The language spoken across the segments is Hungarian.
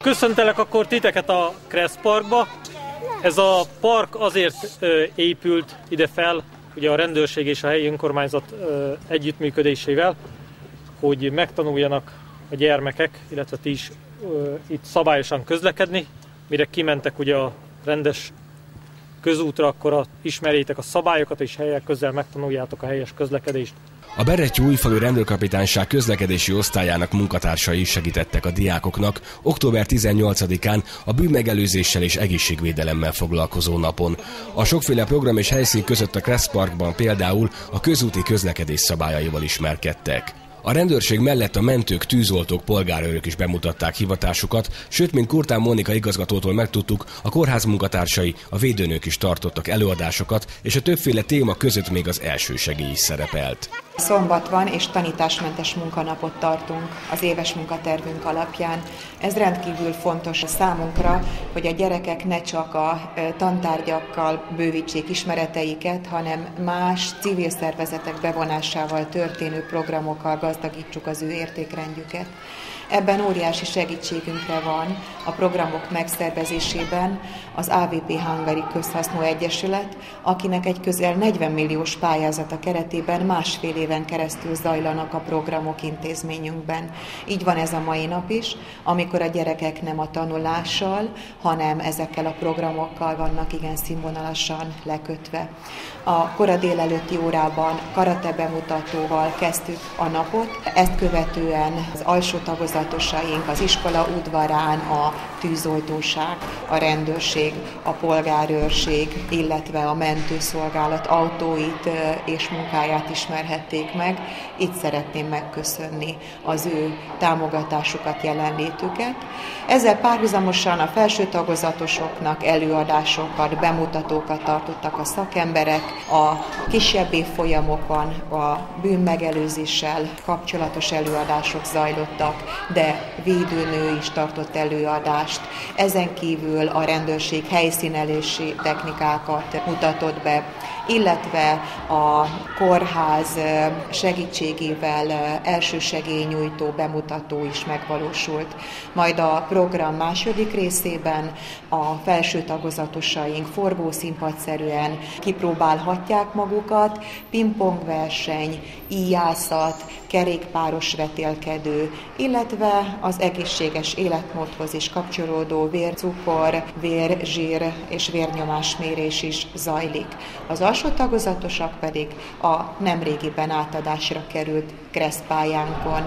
Köszöntelek akkor titeket a Kressz Parkba. Ez a park azért épült ide fel, ugye a rendőrség és a helyi önkormányzat együttműködésével, hogy megtanuljanak a gyermekek, illetve ti is itt szabályosan közlekedni. Mire kimentek ugye a rendes közútra, akkor ismerjétek a szabályokat, és helyek közel megtanuljátok a helyes közlekedést. A Berettyóújfalu rendőrkapitányság közlekedési osztályának munkatársai is segítettek a diákoknak október 18-án a bűnmegelőzéssel és egészségvédelemmel foglalkozó napon. A sokféle program és helyszín között a Kressz Parkban például a közúti közlekedés szabályaival ismerkedtek. A rendőrség mellett a mentők, tűzoltók, polgárőrök is bemutatták hivatásukat, sőt, mint Kurtán Mónika igazgatótól megtudtuk, a kórház munkatársai, a védőnők is tartottak előadásokat, és a többféle téma között még az elsősegély is szerepelt. Szombat van, és tanításmentes munkanapot tartunk az éves munkatervünk alapján. Ez rendkívül fontos számunkra, hogy a gyerekek ne csak a tantárgyakkal bővítsék ismereteiket, hanem más civil szervezetek bevonásával történő programokkal gazdagítsuk az ő értékrendjüket. Ebben óriási segítségünkre van a programok megszervezésében az AVP Hungary Közhasznú Egyesület, akinek egy közel 40 milliós pályázata keretében másfél éven keresztül zajlanak a programok intézményünkben. Így van ez a mai nap is, amikor a gyerekek nem a tanulással, hanem ezekkel a programokkal vannak igen színvonalasan lekötve. A kora délelőtti órában karate bemutatóval kezdtük a napot, ezt követően az alsó tagozatosaink az iskola udvarán a tűzoltóság, a rendőrség, a polgárőrség, illetve a mentőszolgálat autóit és munkáját ismerhették meg. Itt szeretném megköszönni az ő támogatásukat, jelenlétüket. Ezzel párhuzamosan a felső tagozatosoknak előadásokat, bemutatókat tartottak a szakemberek, a kisebb évfolyamokon a bűnmegelőzéssel kapcsolatos előadások zajlottak, de védőnő is tartott előadást. Ezen kívül a rendőrség helyszínelési technikákat mutatott be, illetve a kórház segítségével elsősegélynyújtó bemutató is megvalósult. Majd a program második részében a felső tagozatosaink forgószínpadszerűen kipróbálhatják magukat, pingpongverseny, íjászat, kerékpáros vetélkedő, illetve az egészséges életmódhoz is kapcsolódó vércukor, vérzsír és vérnyomásmérés is zajlik. Az alsó tagozatosak pedig a nemrégiben átadásra került Kressz pályánkon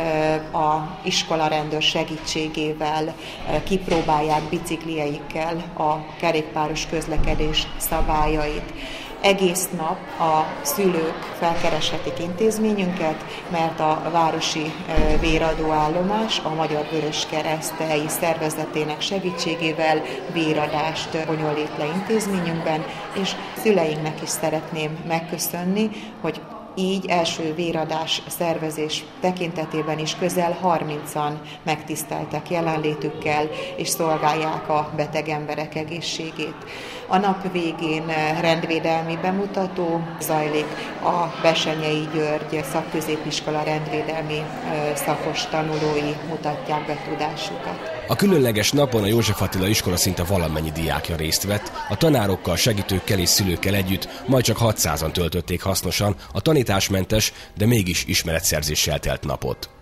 a iskolarendőr segítségével kipróbálják biciklijeikkel a kerékpáros közlekedés szabályait. Egész nap a szülők felkereshetik intézményünket, mert a városi véradóállomás a Magyar Vöröskereszt helyi szervezetének segítségével véradást bonyolít le intézményünkben, és szüleinknek is szeretném megköszönni, hogy így első véradás szervezés tekintetében is közel 30-an megtiszteltek jelenlétükkel, és szolgálják a beteg emberek egészségét. A nap végén rendvédelmi bemutató zajlik, a Bessenyei György szakközépiskola rendvédelmi szakos tanulói mutatják be tudásukat. A különleges napon a József Attila iskola szinte valamennyi diákja részt vett, a tanárokkal, segítőkkel és szülőkkel együtt majd csak 600-an töltötték hasznosan a tanításmentes, de mégis ismeretszerzéssel telt napot.